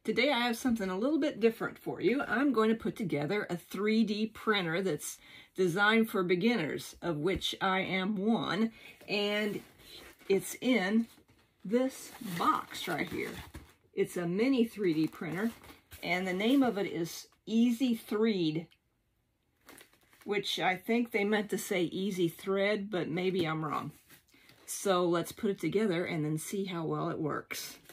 Today I have something a little bit different for you. I'm going to put together a 3D printer that's designed for beginners, of which I am one, and it's in this box right here. It's a mini 3D printer, and the name of it is EasyThreed, which I think they meant to say EasyThread, but maybe I'm wrong. So let's put it together and then see how well it works.